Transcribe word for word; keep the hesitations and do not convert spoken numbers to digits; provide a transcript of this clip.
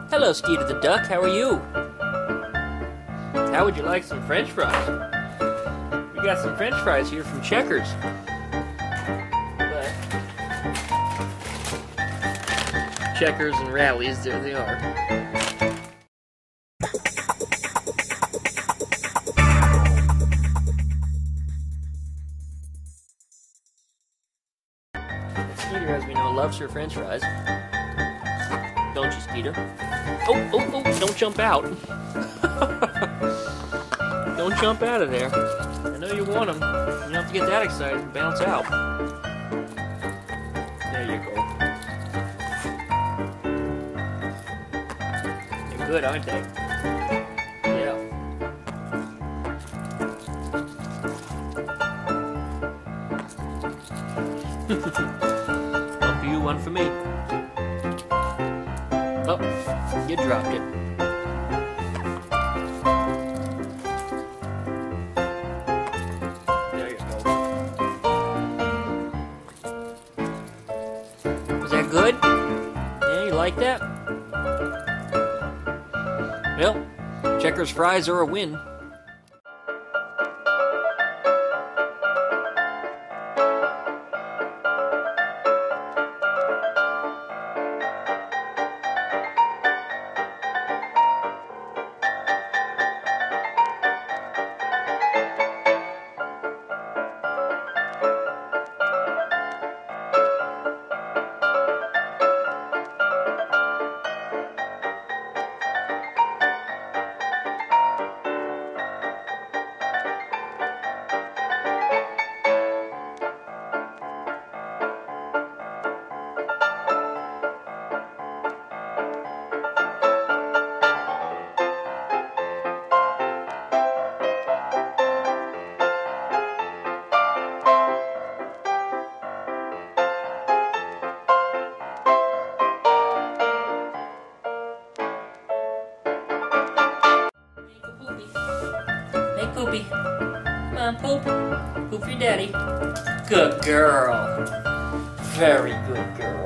Hello, Skeeter the duck. How are you? How would you like some French fries? We got some French fries here from Checckers. But Checckers and Rallies, there they are. Skeeter, as we know, loves her French fries. Don't you, Skeeter? Oh, oh, oh, don't jump out. Don't jump out of there. I know you want them. You don't have to get that excited and bounce out. There you go. They're good, aren't they? Yeah. One for you, one for me. Oh, you dropped it. There you go. Was that good? Yeah, you like that? Well, Checckers fries are a win. Hey, Poopy. Come on, Poop. Poop for your daddy. Good girl. Very good girl.